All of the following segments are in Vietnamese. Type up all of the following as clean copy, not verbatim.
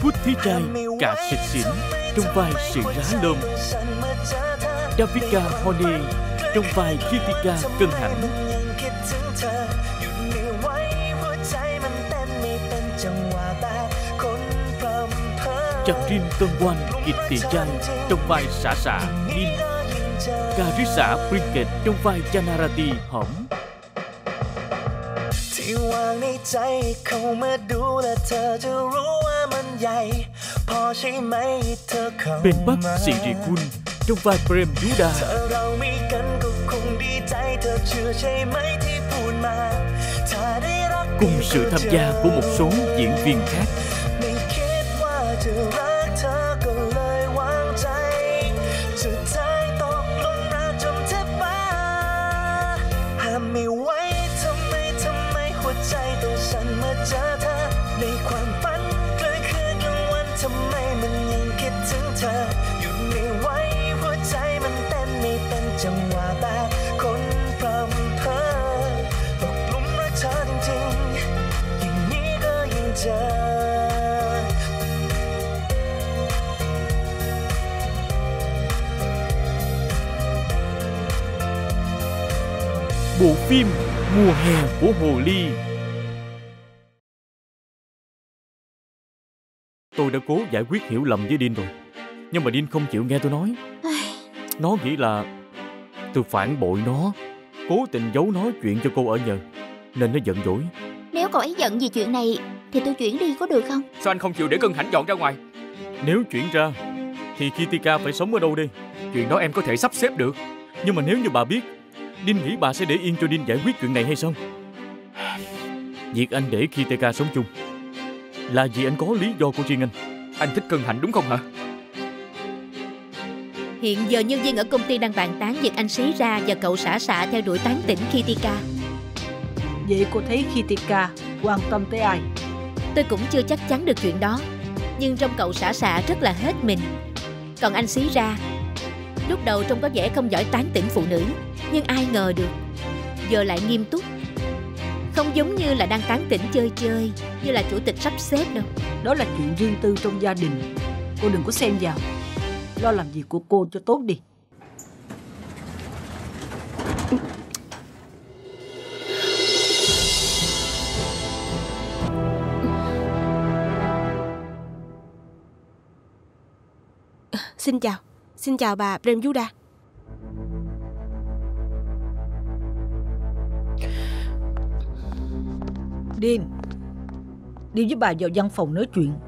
Phút Thi Trai cả thịt xỉn trong vai Sự Lá Lôm, Davika Honey trong vai Kitika Cân Hãnh, Chặt Rin Tân Quanh Kịch Tị Chan trong vai Xả Xả Nin, Karissa Brinket trong vai Chanarati Hõm. ที่วางในใจเข้ามาดูและเธอจะรู้ว่ามันใหญ่พอใช่ไหมเธอเข้ามา Bên Bắc Siri Kun trong vai Prem Yuda. ถ้าเรามีกันก็คงดีใจเธอเชื่อใช่ไหมที่พูดมาถ้าได้รัก Cùng sự tham gia của một số diễn viên khác. ไม่คิดว่าจะรักเธอก็เลยวางใจสุดท้ายตกลงรักจนแทบบ้าห้ามไม่ไหวหัวใจต้องสั่นเมื่อเจอเธอในความฝันกลางคืนกลางวันทำไมมันยังคิดถึงเธอหยุดไม่ไหวหัวใจมันเต้นไม่เป็นจังหวะแต่คนพร่ำเพ้อตกหลุมรักเธอจริงๆอย่างนี้ก็ยังเจอ Bộ phim Mùa hè của Hồ Ly. Tôi đã cố giải quyết hiểu lầm với Dean rồi, nhưng mà Dean không chịu nghe tôi nói. Nó nghĩ là tôi phản bội nó, cố tình giấu nói chuyện cho cô ở nhờ, nên nó giận dỗi. Nếu cậu ấy giận vì chuyện này thì tôi chuyển đi có được không? Sao anh không chịu để Cân Hãnh dọn ra ngoài? Nếu chuyển ra thì Kitika phải sống ở đâu đây? Chuyện đó em có thể sắp xếp được. Nhưng mà nếu như bà biết, Dean nghĩ bà sẽ để yên cho Dean giải quyết chuyện này hay sao? Việc anh để Kitika sống chung là vì anh có lý do của riêng anh. Anh thích Cân Hãnh đúng không hả? Hiện giờ nhân viên ở công ty đang bàn tán việc anh Sĩ Ra và cậu Xả Xả theo đuổi tán tỉnh Kitika. Vậy cô thấy Kitika quan tâm tới ai? Tôi cũng chưa chắc chắn được chuyện đó, nhưng trong cậu Xả Xả rất là hết mình. Còn anh Sĩ Ra lúc đầu trông có vẻ không giỏi tán tỉnh phụ nữ, nhưng ai ngờ được giờ lại nghiêm túc, không giống như là đang tán tỉnh chơi chơi như là chủ tịch sắp xếp đâu. Đó là chuyện riêng tư trong gia đình, cô đừng có xen vào. Lo làm việc của cô cho tốt đi. Xin chào bà Prem Yuda. Dean, đi với bà vào văn phòng nói chuyện.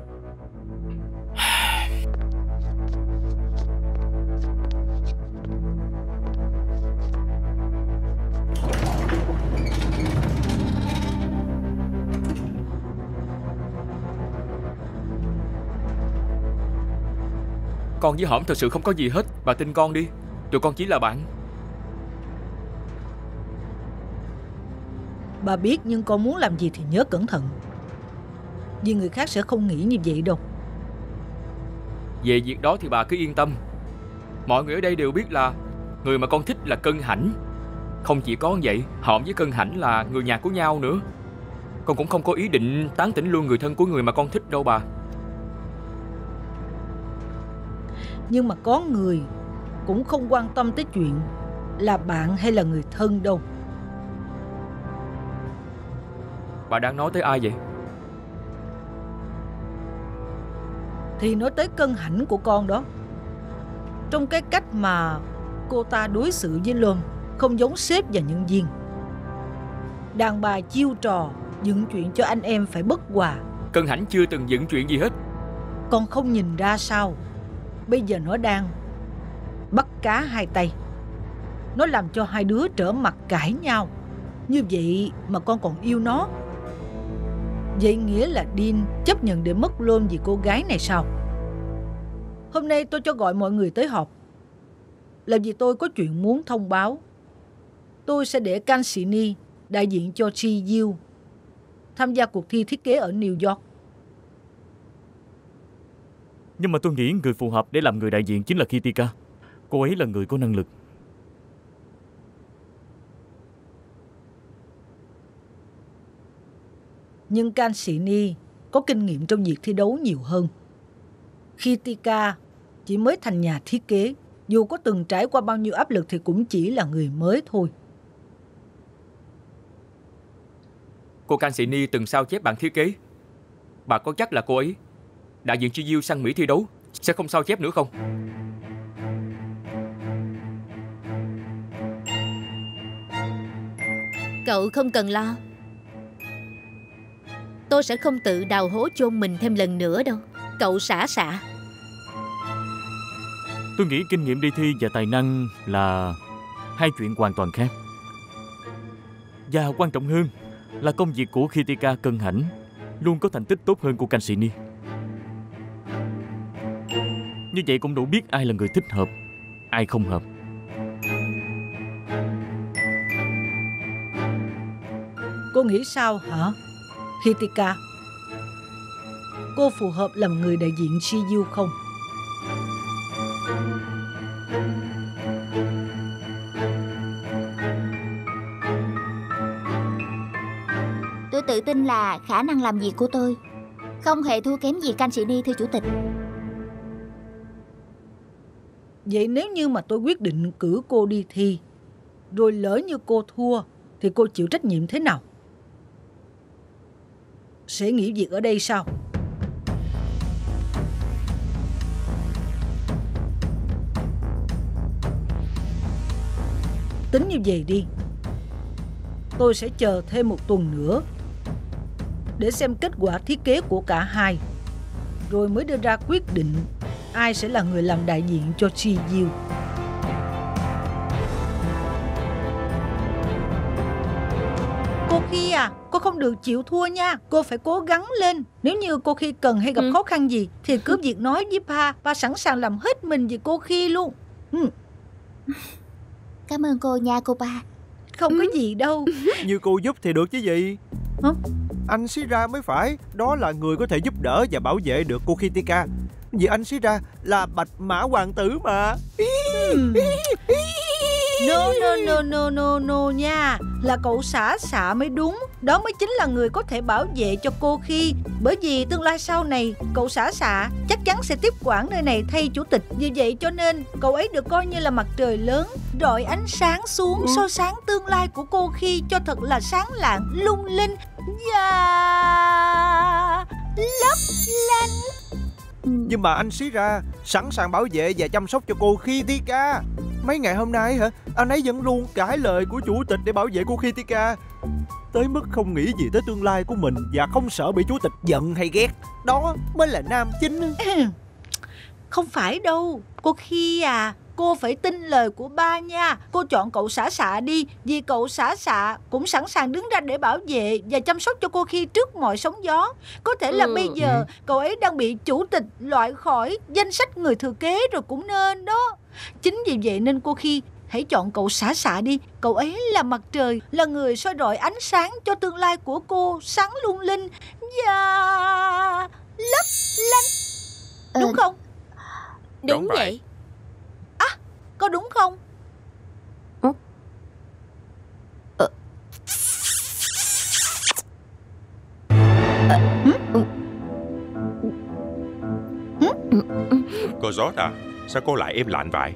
Con với Hõm thật sự không có gì hết. Bà tin con đi. Tụi con chỉ là bạn. Bà biết, nhưng con muốn làm gì thì nhớ cẩn thận, vì người khác sẽ không nghĩ như vậy đâu. Về việc đó thì bà cứ yên tâm. Mọi người ở đây đều biết là người mà con thích là Cân Hãnh. Không chỉ có vậy, Hõm với Cân Hãnh là người nhà của nhau nữa. Con cũng không có ý định tán tỉnh luôn người thân của người mà con thích đâu bà. Nhưng mà có người cũng không quan tâm tới chuyện là bạn hay là người thân đâu. Bà đang nói tới ai vậy? Thì nói tới Cân Hãnh của con đó. Trong cái cách mà cô ta đối xử với Lom không giống sếp và nhân viên. Đàn bà chiêu trò dựng chuyện cho anh em phải bất hòa. Cân Hãnh chưa từng dựng chuyện gì hết. Con không nhìn ra sao? Bây giờ nó đang bắt cá hai tay. Nó làm cho hai đứa trở mặt cãi nhau. Như vậy mà con còn yêu nó. Vậy nghĩa là Dean chấp nhận để mất Lom vì cô gái này sao? Hôm nay tôi cho gọi mọi người tới họp là vì tôi có chuyện muốn thông báo. Tôi sẽ để Cansini đại diện cho Ji Yu tham gia cuộc thi thiết kế ở New York. Nhưng mà tôi nghĩ người phù hợp để làm người đại diện chính là Kitika. Cô ấy là người có năng lực. Nhưng Cansini có kinh nghiệm trong việc thi đấu nhiều hơn. Khitika chỉ mới thành nhà thiết kế, dù có từng trải qua bao nhiêu áp lực thì cũng chỉ là người mới thôi. Cô Kansini từng sao chép bản thiết kế. Bà có chắc là cô ấy đại diện Chiyu sang Mỹ thi đấu sẽ không sao chép nữa không? Cậu không cần lo. Tôi sẽ không tự đào hố chôn mình thêm lần nữa đâu. Cậu xả xạ. Tôi nghĩ kinh nghiệm đi thi và tài năng là hai chuyện hoàn toàn khác. Và quan trọng hơn là công việc của Khitika Cân Hãnh luôn có thành tích tốt hơn của Kansini. Như vậy cũng đủ biết ai là người thích hợp, ai không hợp. Cô nghĩ sao hả, Khitika? Cô phù hợp làm người đại diện Chiyu không? Tôi tự tin là khả năng làm việc của tôi không hề thua kém gì Kansini, thưa chủ tịch. Vậy nếu như mà tôi quyết định cử cô đi thi, rồi lỡ như cô thua, thì cô chịu trách nhiệm thế nào? Sẽ nghỉ việc ở đây sao? Tính như vậy đi, tôi sẽ chờ thêm một tuần nữa để xem kết quả thiết kế của cả hai, rồi mới đưa ra quyết định ai sẽ là người làm đại diện cho Chiyu. Cô Khi à, cô không được chịu thua nha. Cô phải cố gắng lên. Nếu như cô Khi cần hay gặp khó khăn gì thì cứ việc nói với Pa sẵn sàng làm hết mình vì cô Khi luôn. Cảm ơn cô nha cô Pa. Không có gì đâu. Như cô giúp thì được chứ gì. Hả? Anh Shira mới phải. Đó là người có thể giúp đỡ và bảo vệ được cô Khitika. Vì anh Shira là bạch mã hoàng tử mà. No nha. Là cậu xả mới đúng. Đó mới chính là người có thể bảo vệ cho cô Khi. Bởi vì tương lai sau này cậu xả chắc chắn sẽ tiếp quản nơi này thay chủ tịch. Vì vậy cho nên cậu ấy được coi như là mặt trời lớn, rọi ánh sáng xuống, soi sáng tương lai của cô Khi cho thật là sáng lạng, lung linh và lấp lánh. Nhưng mà anh Shira sẵn sàng bảo vệ và chăm sóc cho cô Khitika. Mấy ngày hôm nay hả, anh ấy vẫn luôn cãi lời của chủ tịch để bảo vệ cô Khitika, tới mức không nghĩ gì tới tương lai của mình và không sợ bị chủ tịch giận hay ghét. Đó mới là nam chính. Không phải đâu, cô Khi à, cô phải tin lời của ba nha. Cô chọn cậu xả đi, vì cậu xả cũng sẵn sàng đứng ra để bảo vệ và chăm sóc cho cô Khi trước mọi sóng gió. Có thể là bây giờ cậu ấy đang bị chủ tịch loại khỏi danh sách người thừa kế rồi cũng nên đó. Chính vì vậy nên cô Khi hãy chọn cậu xả đi. Cậu ấy là mặt trời, là người soi rọi ánh sáng cho tương lai của cô sáng lung linh và lấp lánh. Đúng không? Đúng vậy. À, có đúng không? Cô Giót à, sao cô lại im lặng vậy?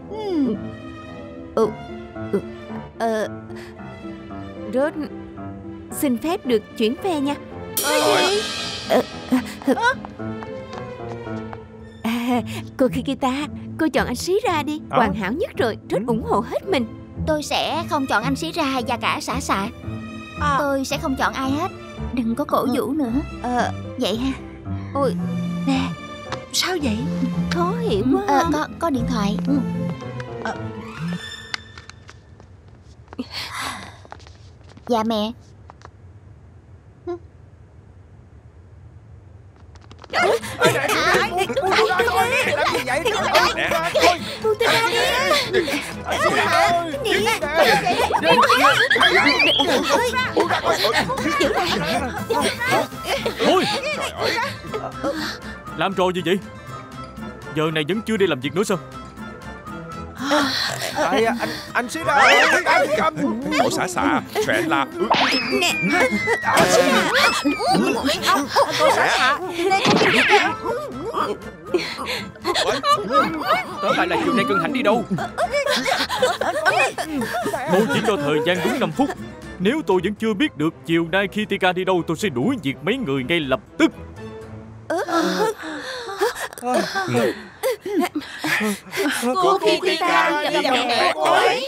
Rốt xin phép được chuyển phe nha. Cô Kikita, cô chọn anh Shira đi. Hoàn hảo nhất rồi, rất ủng hộ hết mình. Tôi sẽ không chọn anh Shira và cả xả. Tôi sẽ không chọn ai hết. Đừng có cổ vũ nữa. Vậy ha. Ôi, nè, sao vậy? khó hiểu quá. Có điện thoại. Dạ mẹ. Buông tay ra đi. Thôi, làm trò gì vậy? Giờ này vẫn chưa đi làm việc nữa sao? Anh Shira, Ủa xả, chuyện là Cô xả, đây có gì vậy? Tóm lại là chiều nay Cân Hạnh đi đâu? Tôi chỉ cho thời gian đúng 5 phút. Nếu tôi vẫn chưa biết được chiều nay Kitika đi đâu, tôi sẽ đuổi việc mấy người ngay lập tức. Cô Kitika gặp mẹ cô ấy.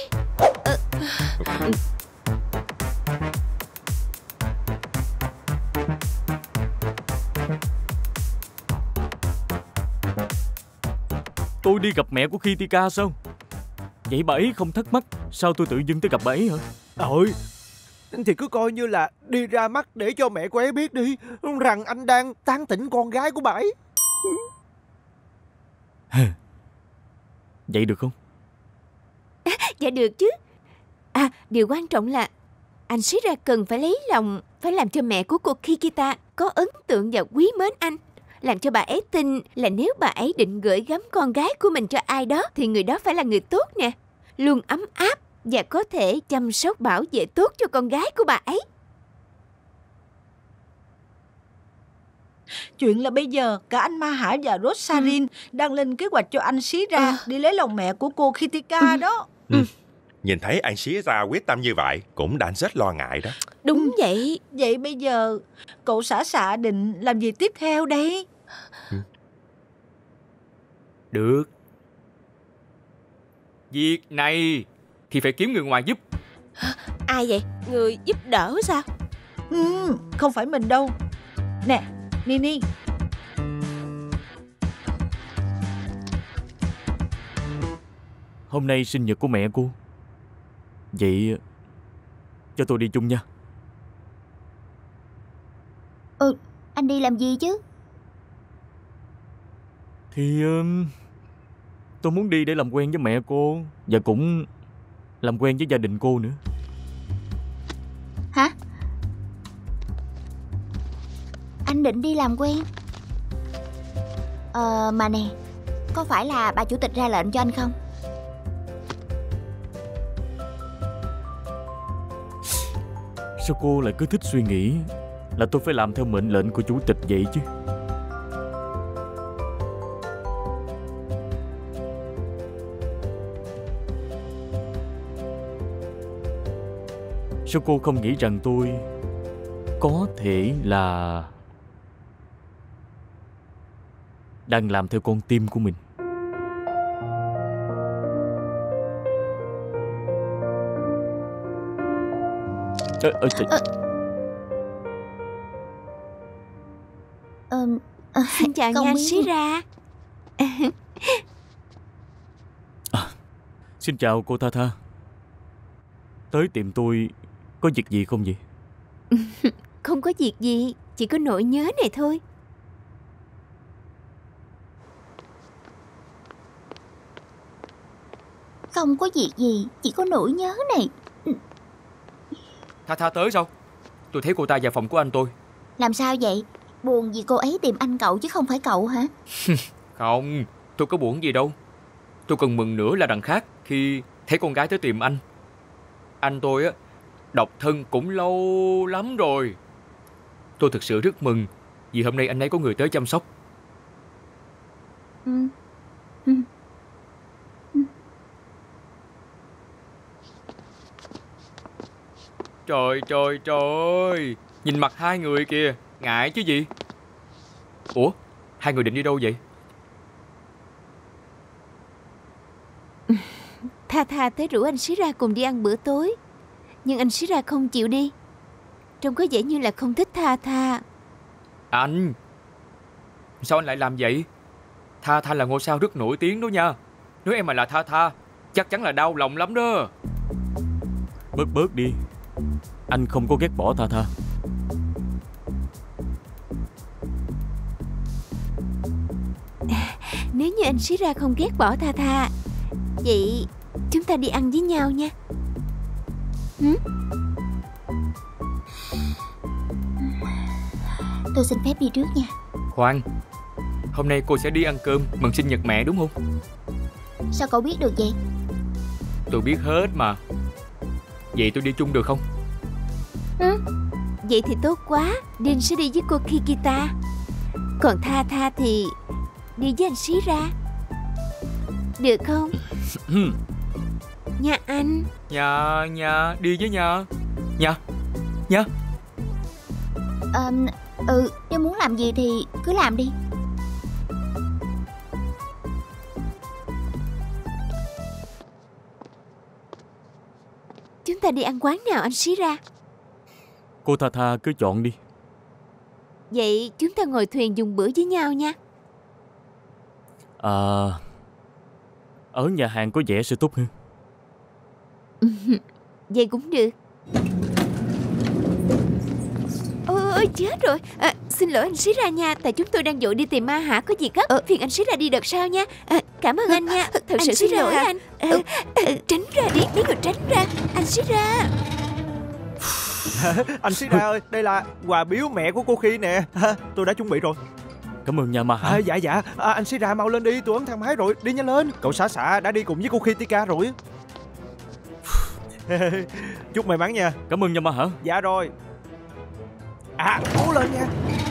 Tôi đi gặp mẹ của Kitika sao? Vậy bà ấy không thắc mắc sao tôi tự dưng tới gặp bà ấy hả? Thì cứ coi như là đi ra mắt để cho mẹ cô ấy biết đi rằng anh đang tán tỉnh con gái của bà ấy. Vậy được không? Dạ được chứ. Điều quan trọng là anh Shira cần phải lấy lòng, phải làm cho mẹ của cô Kikita có ấn tượng và quý mến anh. Làm cho bà ấy tin là nếu bà ấy định gửi gắm con gái của mình cho ai đó thì người đó phải là người tốt nè, luôn ấm áp và có thể chăm sóc bảo vệ tốt cho con gái của bà ấy. Chuyện là bây giờ cả anh Ma Hải và Rosarin đang lên kế hoạch cho anh Shira đi lấy lòng mẹ của cô Kitika đó. Nhìn thấy anh Shira quyết tâm như vậy cũng đã rất lo ngại đó. Đúng vậy. Vậy bây giờ cậu Xạ định làm gì tiếp theo đây? Được. Việc này thì phải kiếm người ngoài giúp. Ai vậy? Người giúp đỡ sao? Không phải mình đâu. Nè, Nini. Hôm nay sinh nhật của mẹ cô. Vậy cho tôi đi chung nha. Anh đi làm gì chứ? Thì tôi muốn đi để làm quen với mẹ cô, và cũng làm quen với gia đình cô nữa. Hả? Anh định đi làm quen? Mà nè, có phải là bà chủ tịch ra lệnh cho anh không? Sao cô lại cứ thích suy nghĩ là tôi phải làm theo mệnh lệnh của chủ tịch vậy chứ? Sao cô không nghĩ rằng tôi có thể là đang làm theo con tim của mình? Xin chào nha Shira. Xin chào cô Tha Tha. Tới tìm tôi có việc gì không vậy? Không có việc gì, chỉ có nỗi nhớ này thôi. Không có việc gì, chỉ có nỗi nhớ này. Tha Tha tới sao? Tôi thấy cô ta vào phòng của anh tôi. Làm sao vậy? Buồn vì cô ấy tìm anh cậu chứ không phải cậu hả? Không, tôi có buồn gì đâu. Tôi còn mừng nữa là đằng khác khi thấy con gái tới tìm anh. Anh tôi á, độc thân cũng lâu lắm rồi. Tôi thực sự rất mừng vì hôm nay anh ấy có người tới chăm sóc. Trời trời trời, nhìn mặt hai người kìa, ngại chứ gì. Ủa, hai người định đi đâu vậy? Tha Tha tới rủ anh Shira cùng đi ăn bữa tối, nhưng anh Shira không chịu đi. Trông có vẻ như là không thích Tha Tha. Anh, sao anh lại làm vậy? Tha Tha là ngôi sao rất nổi tiếng đó nha. Nếu em mà là Tha Tha, chắc chắn là đau lòng lắm đó. Bớt đi. Anh không có ghét bỏ Tha Tha. Nếu như anh Shira không ghét bỏ Tha Tha, vậy chúng ta đi ăn với nhau nha. Tôi xin phép đi trước nha. Khoan, hôm nay cô sẽ đi ăn cơm mừng sinh nhật mẹ đúng không? Sao cậu biết được vậy? Tôi biết hết mà. Vậy tôi đi chung được không? Vậy thì tốt quá. Din sẽ đi với cô Kikita, còn Tha Tha thì đi với anh Shira. Được không? Nha anh. Nha, đi với nha. Nha. Nếu muốn làm gì thì cứ làm đi. Chúng ta đi ăn quán nào anh Shira? Cô Tha cứ chọn đi. Vậy chúng ta ngồi thuyền dùng bữa với nhau nha. Ở nhà hàng có vẻ sẽ tốt hơn. Vậy cũng được. Ôi chết rồi. Xin lỗi anh Shira nha. Tại chúng tôi đang vội đi tìm Ma Hả có việc gấp. Phiền anh Shira đi đợt sau nha. Cảm ơn anh nha. Thật sự xin lỗi anh. Tránh ra đi. Mấy người tránh ra. Anh Shira. Anh Shira ơi, đây là quà biếu mẹ của cô Khi nè. Tôi đã chuẩn bị rồi. Cảm ơn nha Ma Hả. Dạ. Anh Shira mau lên đi, tôi ấn thang máy rồi. Đi nhanh lên. Cậu Xạ đã đi cùng với cô Khi Tika rồi. Chúc may mắn nha. Cảm ơn nha Ma Hả. Dạ rồi. Cố lên nha.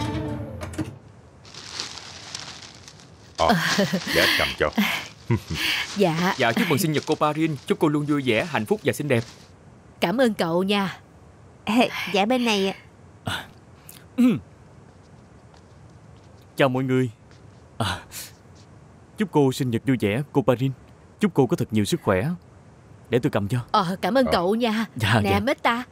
Dạ cầm cho. Dạ. Dạ chúc mừng sinh nhật cô Parin. Chúc cô luôn vui vẻ, hạnh phúc và xinh đẹp. Cảm ơn cậu nha. Dạ bên này. Chào mọi người. Chúc cô sinh nhật vui vẻ, cô Parin. Chúc cô có thật nhiều sức khỏe. Để tôi cầm cho. Cảm ơn cậu nha. Dạ. Nè Meta.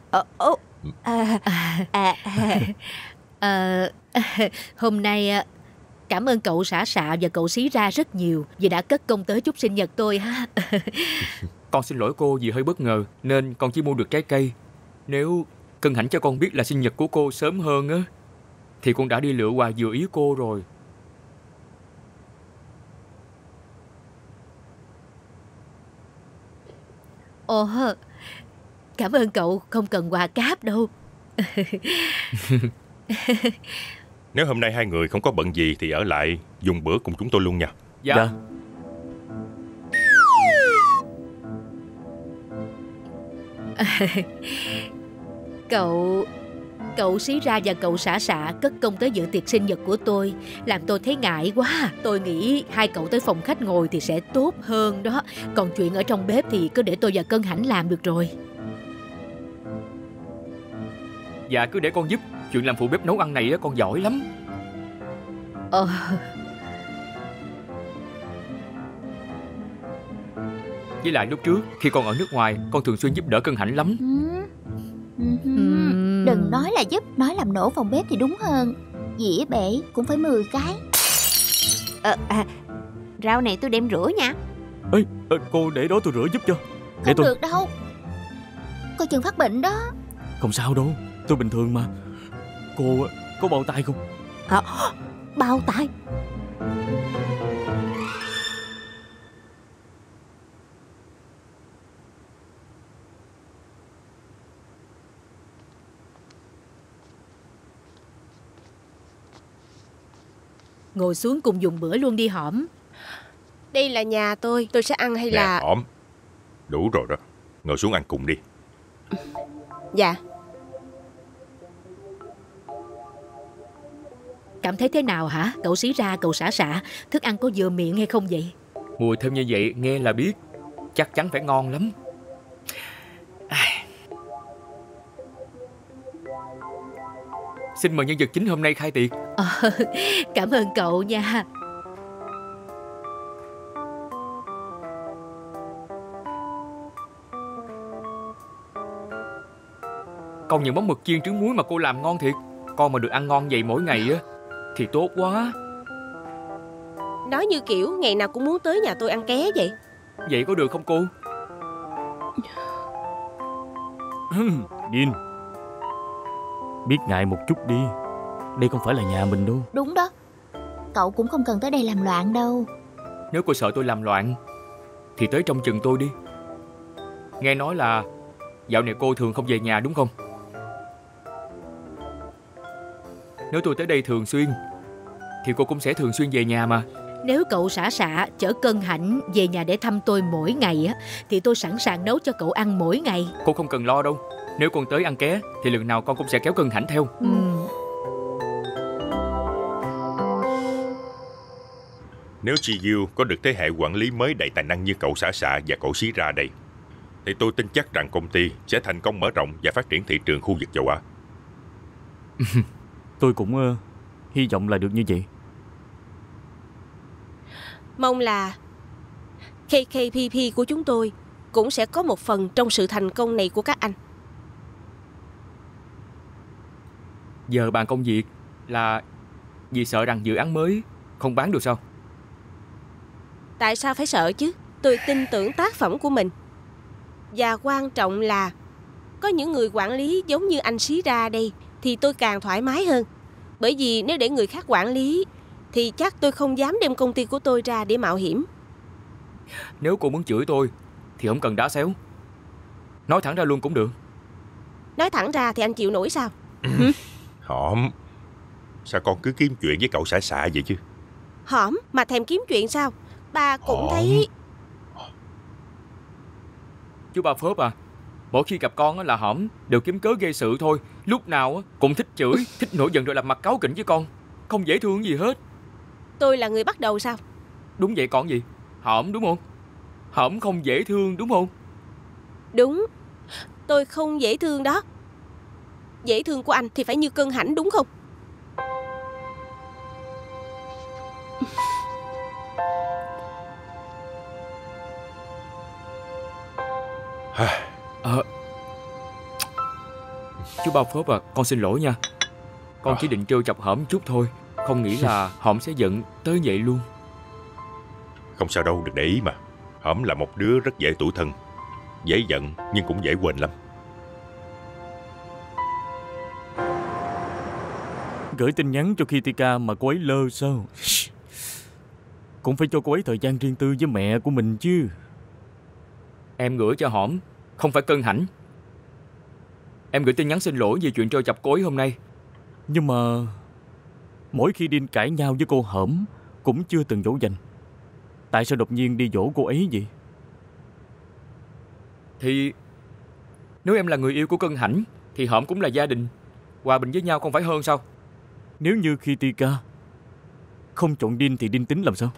Hôm nay cảm ơn cậu Xạ và cậu Shira rất nhiều vì đã cất công tới chúc sinh nhật tôi ha. Con xin lỗi cô vì hơi bất ngờ nên con chỉ mua được trái cây. Nếu Cân Hãnh cho con biết là sinh nhật của cô sớm hơn á thì con đã đi lựa quà vừa ý cô rồi. Cảm ơn cậu, không cần quà cáp đâu. Nếu hôm nay hai người không có bận gì thì ở lại dùng bữa cùng chúng tôi luôn nha. Dạ. Cậu Shira và cậu Xạ cất công tới dự tiệc sinh nhật của tôi, làm tôi thấy ngại quá. Tôi nghĩ hai cậu tới phòng khách ngồi thì sẽ tốt hơn đó. Còn chuyện ở trong bếp thì cứ để tôi và Cân Hãnh làm được rồi. Dạ cứ để con giúp. Chuyện làm phụ bếp nấu ăn này con giỏi lắm. Với lại lúc trước khi con ở nước ngoài, con thường xuyên giúp đỡ Cân Hãnh lắm. Đừng nói là giúp, nói làm nổ phòng bếp thì đúng hơn. Dĩa bể cũng phải 10 cái. Rau này tôi đem rửa nha. Cô để đó tôi rửa giúp cho. Không được đâu, coi chừng phát bệnh đó. Không sao đâu, tôi bình thường mà. Cô có bao tay không? Bao tay? Ngồi xuống cùng dùng bữa luôn đi Hõm. Đây là nhà tôi sẽ ăn hay Nè, là... Hõm, đủ rồi đó. Ngồi xuống ăn cùng đi. Dạ. Cảm thấy thế nào hả cậu Shira, cậu Xạ? Thức ăn có vừa miệng hay không vậy? Mùi thơm như vậy nghe là biết chắc chắn phải ngon lắm. Xin mời nhân vật chính hôm nay khai tiệc. Cảm ơn cậu nha. Còn những món mực chiên trứng muối mà cô làm ngon thiệt. Con mà được ăn ngon vậy mỗi ngày á thì tốt quá. Nói như kiểu ngày nào cũng muốn tới nhà tôi ăn ké vậy. Vậy có được không cô? Điên, biết ngại một chút đi. Đây không phải là nhà mình đâu. Đúng đó, cậu cũng không cần tới đây làm loạn đâu. Nếu cô sợ tôi làm loạn thì tới trông chừng tôi đi. Nghe nói là dạo này cô thường không về nhà đúng không? Nếu tôi tới đây thường xuyên thì cô cũng sẽ thường xuyên về nhà mà. Nếu cậu Xạ chở Cân Hãnh về nhà để thăm tôi mỗi ngày á thì tôi sẵn sàng nấu cho cậu ăn mỗi ngày. Cô không cần lo đâu. Nếu con tới ăn ké thì lần nào con cũng sẽ kéo Cân Hãnh theo. Nếu Chiyu có được thế hệ quản lý mới đầy tài năng như cậu xã xạ và cậu Sĩ ra đây, thì tôi tin chắc rằng công ty sẽ thành công mở rộng và phát triển thị trường khu vực châu Á. Tôi cũng hy vọng là được như vậy. Mong là KKPP của chúng tôi cũng sẽ có một phần trong sự thành công này của các anh. Giờ bàn công việc là vì sợ rằng dự án mới không bán được sao? Tại sao phải sợ chứ? Tôi tin tưởng tác phẩm của mình. Và quan trọng là có những người quản lý giống như anh Sĩ ra đây thì tôi càng thoải mái hơn. Bởi vì nếu để người khác quản lý thì chắc tôi không dám đem công ty của tôi ra để mạo hiểm. Nếu cô muốn chửi tôi thì không cần đá xéo. Nói thẳng ra luôn cũng được. Nói thẳng ra thì anh chịu nổi sao? Hổm, sao con cứ kiếm chuyện với cậu xã xạ vậy chứ? Hổm mà thèm kiếm chuyện sao? Bà cũng thấy... Chú ba Phớp à, mỗi khi gặp con là Hổm đều kiếm cớ gây sự thôi. Lúc nào cũng thích chửi, thích nổi giận rồi làm mặt cáu kỉnh với con. Không dễ thương gì hết. Tôi là người bắt đầu sao? Đúng vậy còn gì. Hổm đúng không? Hổm không dễ thương đúng không? Đúng, tôi không dễ thương đó. Dễ thương của anh thì phải như Cân Hãnh đúng không? Chú ba Phớp à, con xin lỗi nha. Con chỉ định trêu chọc Hổm chút thôi, không nghĩ là Hổm sẽ giận tới vậy luôn. Không sao đâu, đừng để ý mà. Hổm là một đứa rất dễ tủi thân, dễ giận nhưng cũng dễ quên lắm. Gửi tin nhắn cho Kitika mà cô ấy lơ sao? Cũng phải cho cô ấy thời gian riêng tư với mẹ của mình chứ. Em gửi cho Hổm, không phải Cân Hãnh. Em gửi tin nhắn xin lỗi vì chuyện trêu chọc cô ấy hôm nay. Nhưng mà mỗi khi Đinh cãi nhau với cô Hổm cũng chưa từng dỗ dành. Tại sao đột nhiên đi dỗ cô ấy vậy? Thì nếu em là người yêu của Cân Hãnh thì Hổm cũng là gia đình, hòa bình với nhau không phải hơn sao? Nếu như Kitika không chọn Đinh thì Đinh tính làm sao?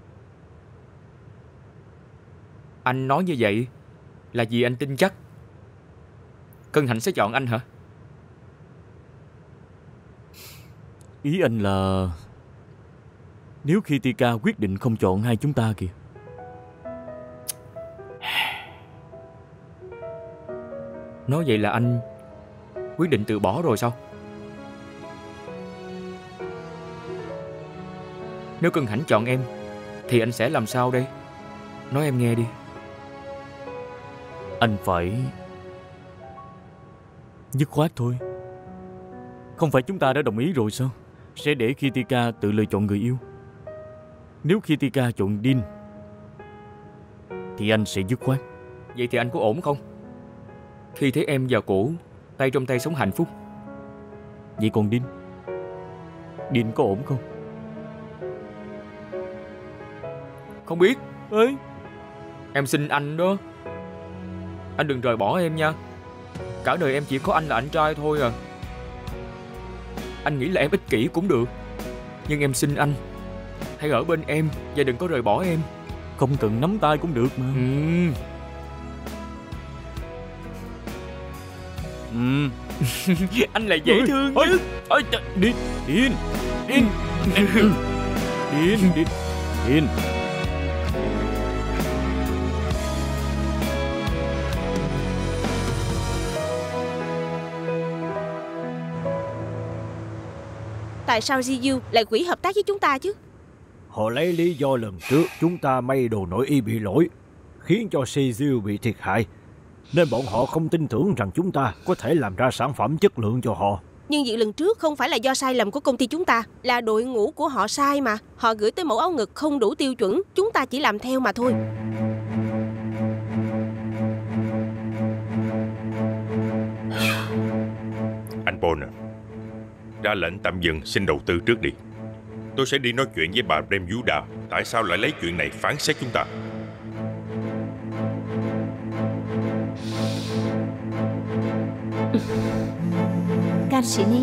Anh nói như vậy là vì anh tin chắc Cân Hãnh sẽ chọn anh hả? Ý anh là nếu Kitika quyết định không chọn hai chúng ta kìa. Nói vậy là anh quyết định từ bỏ rồi sao? Nếu Cân Hãnh chọn em thì anh sẽ làm sao đây? Nói em nghe đi. Anh phải dứt khoát thôi. Không phải chúng ta đã đồng ý rồi sao? Sẽ để Kitika tự lựa chọn người yêu. Nếu Kitika chọn Đinh thì anh sẽ dứt khoát. Vậy thì anh có ổn không? Khi thấy em và cổ tay trong tay sống hạnh phúc. Vậy còn Đinh có ổn không? Không biết. Ê, em xin anh đó. Anh đừng rời bỏ em nha. Cả đời em chỉ có anh là anh trai thôi à. Anh nghĩ là em ích kỷ cũng được, nhưng em xin anh hãy ở bên em và đừng có rời bỏ em. Không cần nắm tay cũng được mà. Anh là dễ thương nhất. Đinh. Tại sao Jiyu lại quỹ hợp tác với chúng ta chứ? Họ lấy lý do lần trước chúng ta may đồ nội y bị lỗi, khiến cho Jiyu bị thiệt hại, nên bọn họ không tin tưởng rằng chúng ta có thể làm ra sản phẩm chất lượng cho họ. Nhưng việc lần trước không phải là do sai lầm của công ty chúng ta, là đội ngũ của họ sai mà. Họ gửi tới mẫu áo ngực không đủ tiêu chuẩn, chúng ta chỉ làm theo mà thôi. Anh Paul à, ra lệnh tạm dừng xin đầu tư trước đi. Tôi sẽ đi nói chuyện với bà Prem Yuda. Tại sao lại lấy chuyện này phán xét chúng ta? Karsini,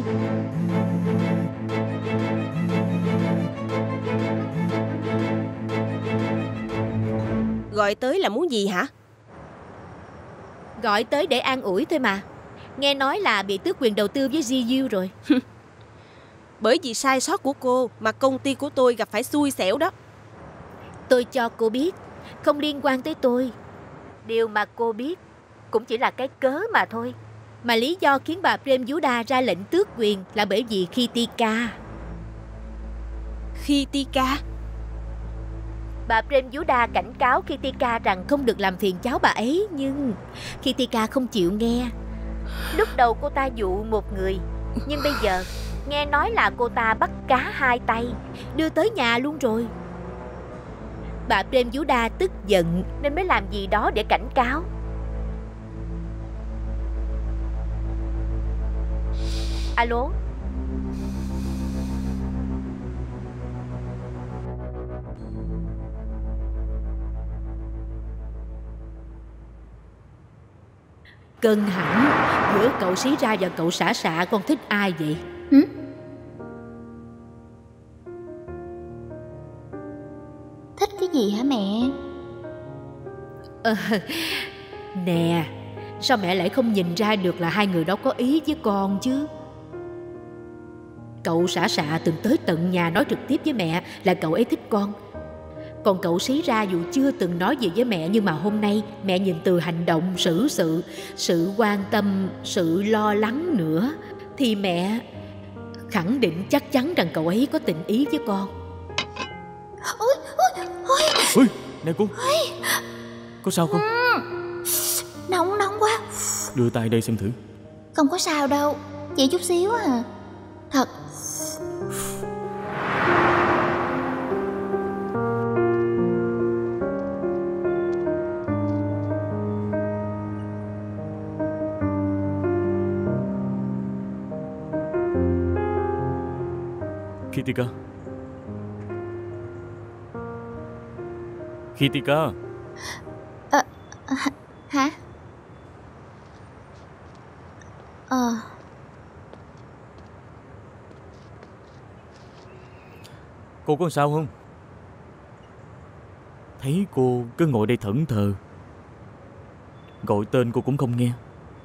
gọi tới là muốn gì hả? Gọi tới để an ủi thôi mà. Nghe nói là bị tước quyền đầu tư với GU rồi. Bởi vì sai sót của cô mà công ty của tôi gặp phải xui xẻo đó. Tôi cho cô biết, không liên quan tới tôi. Điều mà cô biết cũng chỉ là cái cớ mà thôi. Mà lý do khiến bà Prem Yuda ra lệnh tước quyền là bởi vì Kritika. Kritika? Bà Prem Yuda cảnh cáo Kritika rằng không được làm phiền cháu bà ấy, nhưng Kritika không chịu nghe. Lúc đầu cô ta dụ một người, nhưng bây giờ nghe nói là cô ta bắt cá hai tay, đưa tới nhà luôn rồi. Bà Prem Yuda tức giận nên mới làm gì đó để cảnh cáo. Alo? Cân hẳn, giữa cậu Sĩ Ra và cậu Xả Xạ con thích ai vậy? Thích cái gì hả mẹ? Nè, sao mẹ lại không nhìn ra được là hai người đó có ý với con chứ? Cậu Xả Xạ từng tới tận nhà nói trực tiếp với mẹ là cậu ấy thích con. Còn cậu Sĩ Ra dù chưa từng nói gì với mẹ, nhưng mà hôm nay mẹ nhìn từ hành động, sự quan tâm, sự lo lắng nữa, thì mẹ khẳng định chắc chắn rằng cậu ấy có tình ý với con. Ôi, nè cô, có sao không? Nóng quá. Đưa tay đây xem thử. Không có sao đâu, chỉ chút xíu à. Thật. Kritika. Kritika. Hả? Cô có sao không? Thấy cô cứ ngồi đây thẫn thờ, gọi tên cô cũng không nghe.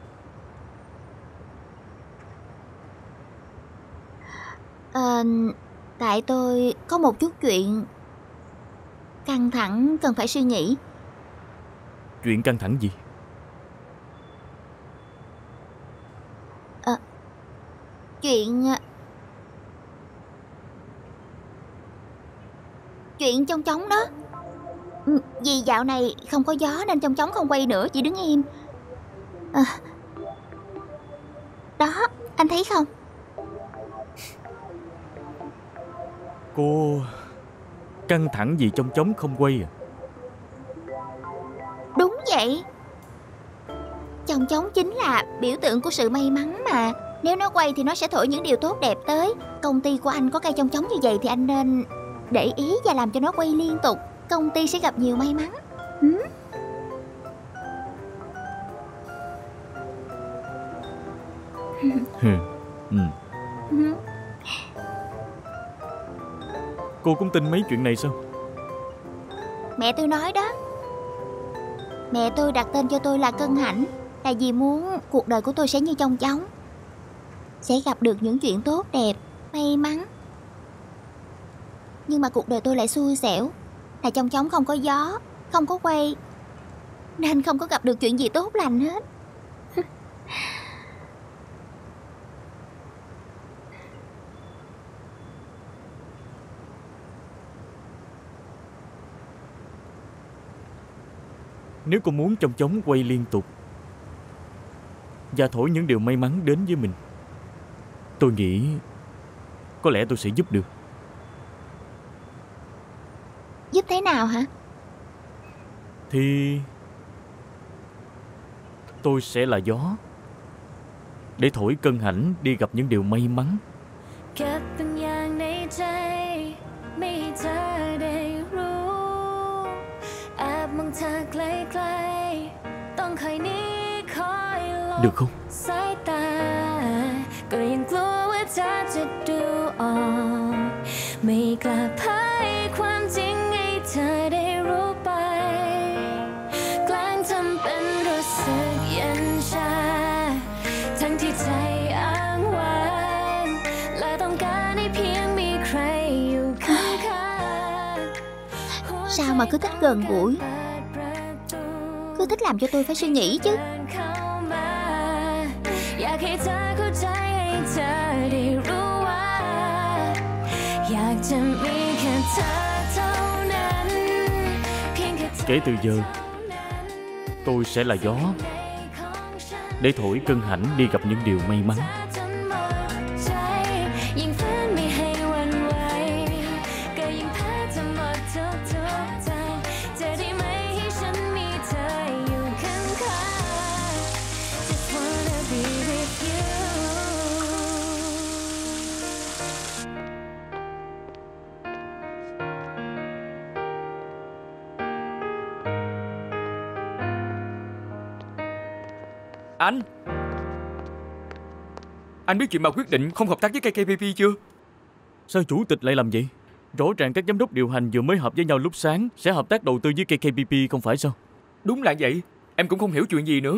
Tại tôi có một chút chuyện căng thẳng cần phải suy nghĩ. Chuyện căng thẳng gì? Chuyện chong chóng đó. Vì dạo này không có gió nên chong chóng không quay nữa, chỉ đứng im. Đó, anh thấy không? Cô căng thẳng gì chong chóng không quay à? Đúng vậy. Chong chóng chính là biểu tượng của sự may mắn mà. Nếu nó quay thì nó sẽ thổi những điều tốt đẹp tới. Công ty của anh có cây chong chóng như vậy thì anh nên để ý và làm cho nó quay liên tục. Công ty sẽ gặp nhiều may mắn. Cô cũng tin mấy chuyện này sao? Mẹ tôi nói đó. Mẹ tôi đặt tên cho tôi là Cân Hãnh, là vì muốn cuộc đời của tôi sẽ như chong chóng, sẽ gặp được những chuyện tốt đẹp, may mắn. Nhưng mà cuộc đời tôi lại xui xẻo, là chong chóng không có gió, không có quay, nên không có gặp được chuyện gì tốt lành hết. Nếu cô muốn chong chóng quay liên tục và thổi những điều may mắn đến với mình, tôi nghĩ có lẽ tôi sẽ giúp được. Giúp thế nào hả? Thì tôi sẽ là gió để thổi Cân Hãnh đi gặp những điều may mắn. Được không? Sao mà cứ thích gần gũi, cứ thích làm cho tôi phải suy nghĩ chứ. Kể từ giờ, tôi sẽ là gió để thổi cơn hãnh đi gặp những điều may mắn. Anh biết chuyện mà quyết định không hợp tác với KKPP chưa? Sao chủ tịch lại làm vậy? Rõ ràng các giám đốc điều hành vừa mới họp với nhau lúc sáng sẽ hợp tác đầu tư với KKPP không phải sao? Đúng là vậy. Em cũng không hiểu chuyện gì nữa.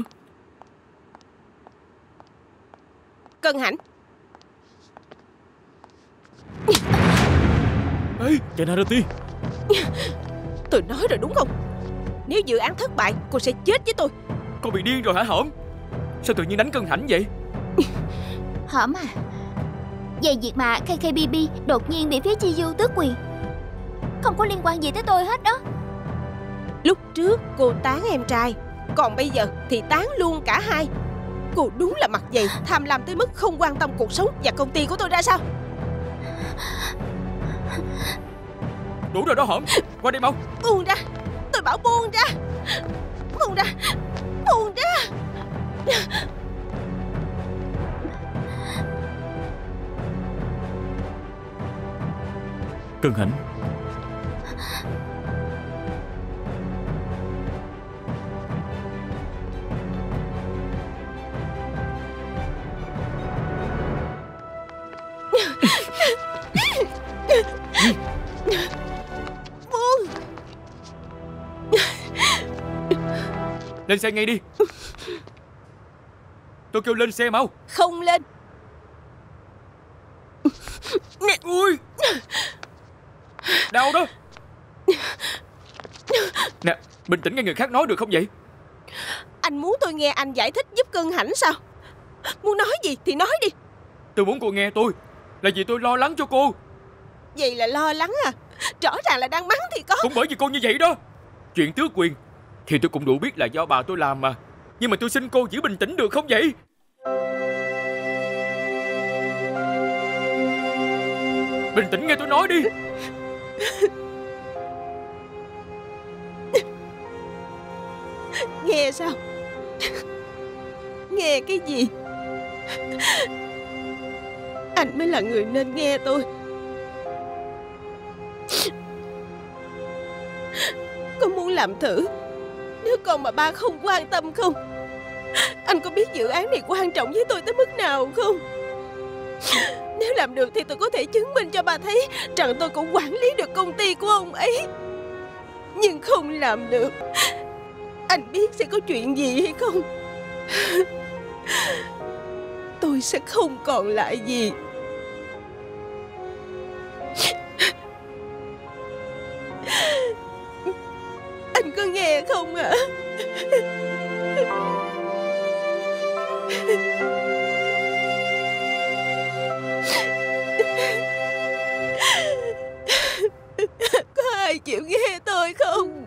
Cân Hãnh. Ê, Kenarati. Tôi nói rồi đúng không? Nếu dự án thất bại, cô sẽ chết với tôi. Cô bị điên rồi hả Hổm? Sao tự nhiên đánh Cân Hãnh vậy? Hổm à, về việc mà KKPP đột nhiên bị phía Chi Du tước quyền không có liên quan gì tới tôi hết đó. Lúc trước cô tán em trai, còn bây giờ thì tán luôn cả hai. Cô đúng là mặt dày, tham lam tới mức không quan tâm cuộc sống và công ty của tôi ra sao? Đủ rồi đó Hổm, qua đây mau. Buông ra, tôi bảo buông ra. Buông ra, buông ra. Cân Hãnh, buông. Lên xe ngay đi. Tôi kêu lên xe mau. Không lên. Ui, đau đó. Nè, bình tĩnh nghe người khác nói được không vậy? Anh muốn tôi nghe anh giải thích giúp Cân Hãnh sao? Muốn nói gì thì nói đi. Tôi muốn cô nghe tôi là vì tôi lo lắng cho cô. Vậy là lo lắng à? Rõ ràng là đang mắng thì có. Cũng bởi vì cô như vậy đó. Chuyện tước quyền thì tôi cũng đủ biết là do bà tôi làm mà. Nhưng mà tôi xin cô giữ bình tĩnh được không vậy? Bình tĩnh nghe tôi nói đi. Nghe sao? Nghe cái gì? Anh mới là người nên nghe tôi. Có muốn làm thử? Nếu con mà ba không quan tâm không? Anh có biết dự án này quan trọng với tôi tới mức nào không? Nếu làm được thì tôi có thể chứng minh cho bà thấy rằng tôi cũng quản lý được công ty của ông ấy. Nhưng không làm được, anh biết sẽ có chuyện gì hay không? Tôi sẽ không còn lại gì. Anh có nghe không ạ? Có ai chịu nghe tôi không?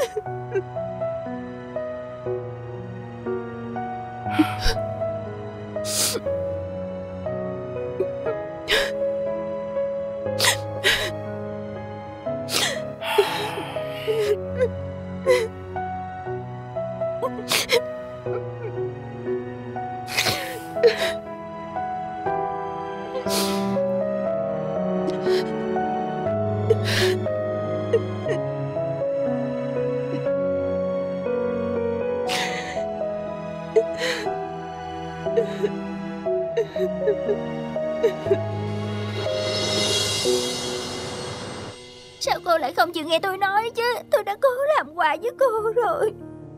Sao cô lại không chịu nghe tôi nói chứ? Tôi đã cố làm quà với cô rồi.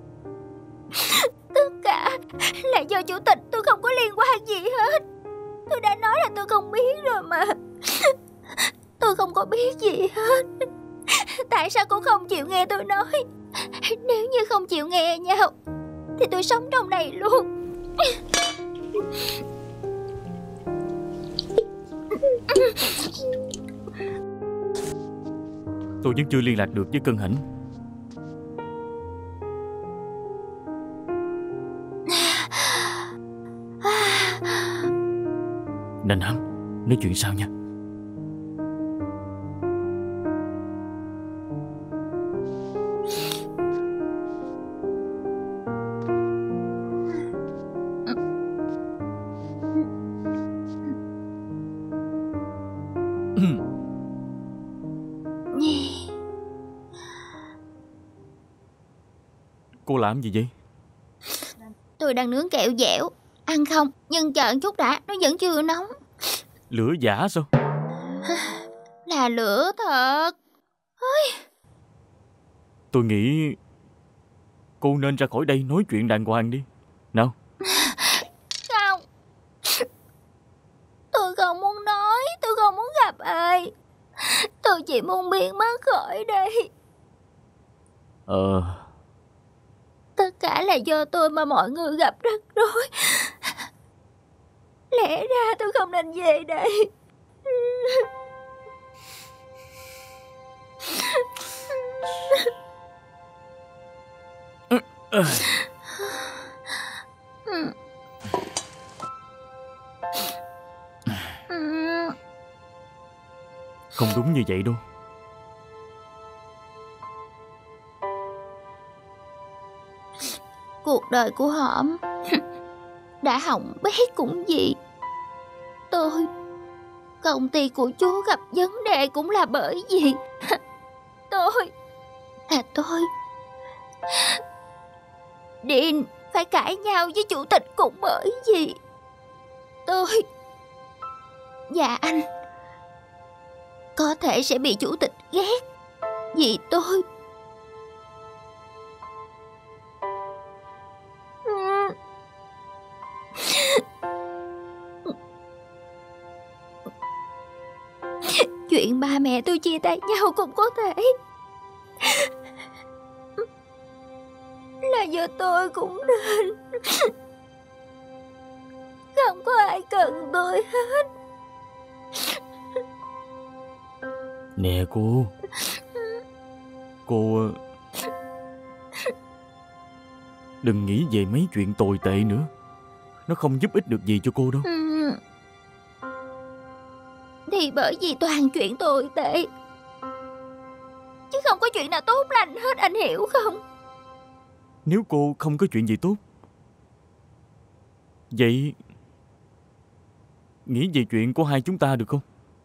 Tất cả là do chủ tịch, tôi không có liên quan gì hết. Tôi đã nói là tôi không biết rồi mà. Tôi không có biết gì hết. Tại sao cô không chịu nghe tôi nói? Nếu như không chịu nghe nhau thì tôi sống trong này luôn. Tôi vẫn chưa liên lạc được với Cân Hãnh. Nành Hám, nói chuyện sau nha. Cô làm gì vậy? Tôi đang nướng kẹo dẻo. Ăn không? Nhưng chờ chút đã, nó vẫn chưa nóng. Lửa giả sao? Là lửa thật. Tôi nghĩ cô nên ra khỏi đây nói chuyện đàng hoàng đi. Nào. Không. Tôi không muốn nói. Tôi không muốn gặp ai. Tôi chỉ muốn biến mất khỏi đây. Tất cả là do tôi mà mọi người gặp rắc rối. Lẽ ra tôi không nên về đây. Không đúng như vậy đâu. Cuộc đời của Hõm đã hỏng bét cũng vì tôi. Công ty của chú gặp vấn đề cũng là bởi vì tôi. Điền phải cãi nhau với chủ tịch cũng bởi vì tôi. Và anh có thể sẽ bị chủ tịch ghét vì tôi. Chuyện ba mẹ tôi chia tay nhau cũng có thể là do tôi cũng nên. Không có ai cần tôi hết. Nè cô đừng nghĩ về mấy chuyện tồi tệ nữa. Nó không giúp ích được gì cho cô đâu. Thì bởi vì toàn chuyện tồi tệ, chứ không có chuyện nào tốt lành hết, anh hiểu không? Nếu cô không có chuyện gì tốt, vậy nghĩ về chuyện của hai chúng ta được không?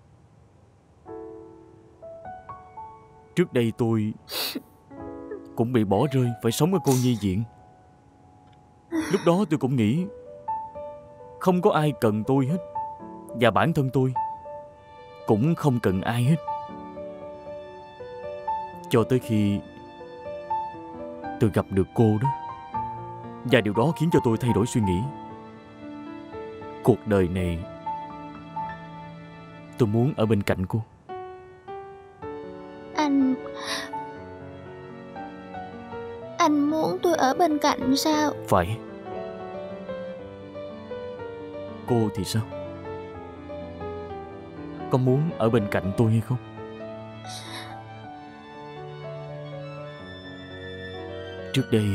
Trước đây tôi cũng bị bỏ rơi, phải sống ở cô nhi viện. Lúc đó tôi cũng nghĩ không có ai cần tôi hết, và bản thân tôi cũng không cần ai hết. Cho tới khi tôi gặp được cô đó, và điều đó khiến cho tôi thay đổi suy nghĩ. Cuộc đời này tôi muốn ở bên cạnh cô. Anh muốn tôi ở bên cạnh sao? Phải. Cô thì sao? Có muốn ở bên cạnh tôi hay không? Trước đây,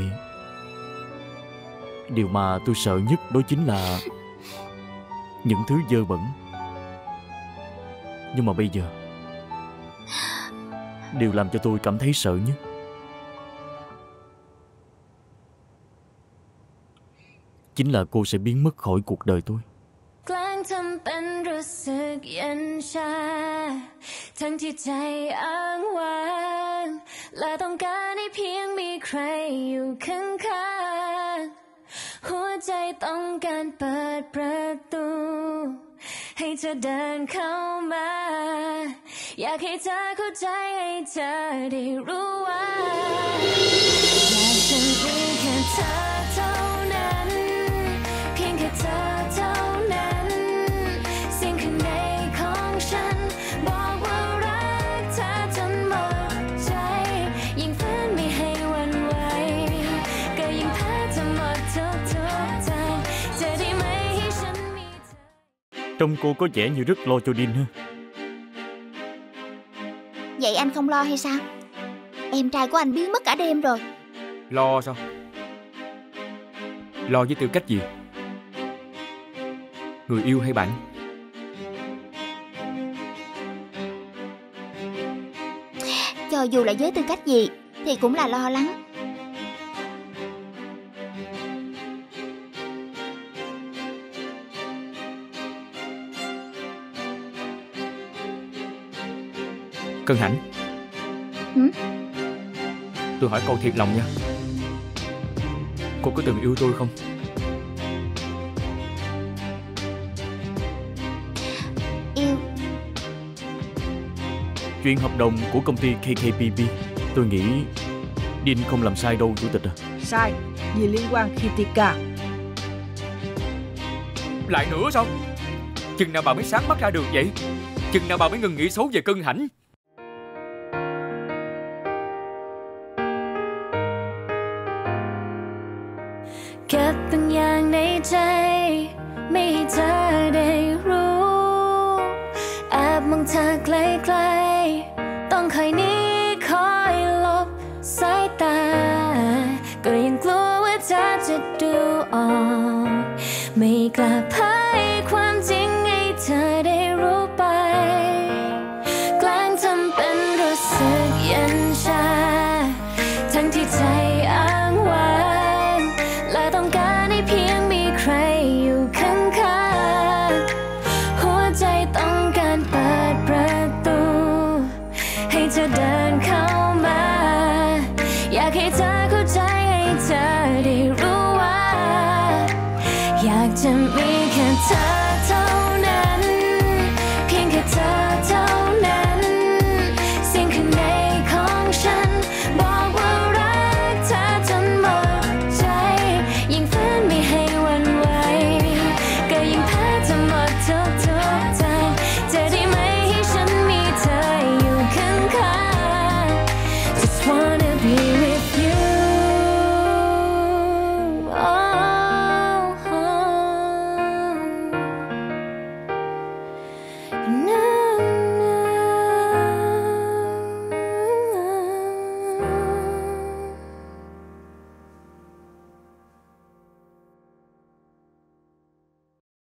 điều mà tôi sợ nhất đó chính là những thứ dơ bẩn. Nhưng mà bây giờ, điều làm cho tôi cảm thấy sợ nhất chính là cô sẽ biến mất khỏi cuộc đời tôi. Trông cô có vẻ như rất lo cho Dean ha. Vậy anh không lo hay sao? Em trai của anh biến mất cả đêm rồi. Lo sao? Lo với tư cách gì? Người yêu hay bạn? Cho dù là với tư cách gì thì cũng là lo lắng. Cân Hạnh. Hử? Tôi hỏi câu thiệt lòng nha. Cô có từng yêu tôi không? Yêu. Chuyện hợp đồng của công ty KKPP, tôi nghĩ Dean không làm sai đâu, chủ tịch à. Sai vì liên quan Kitika. Lại nữa sao? Chừng nào bà mới sáng mắt ra được vậy? Chừng nào bà mới ngừng nghĩ xấu về Cân Hạnh? เก็บบางอย่างในใจไม่ให้เธอได้รู้แอบมองเธอไกลๆต้องคอยหนีคอยหลบสายตาก็ยังกลัวว่าเธอจะดูออกไม่กล้าเผยความจริงให้เธอได้รู้ไปแกล้งทำเป็นรู้สึกเย็นชาทั้งที่ใจอ้างว้างและต้องการให้เพียงมีใครอยู่ข้างๆหัวใจต้องการเปิดประตูให้เธอเดินเข้ามาอยากให้เธอเข้าใจให้เธอได้รู้ว่าอยากจะมีแค่เธอ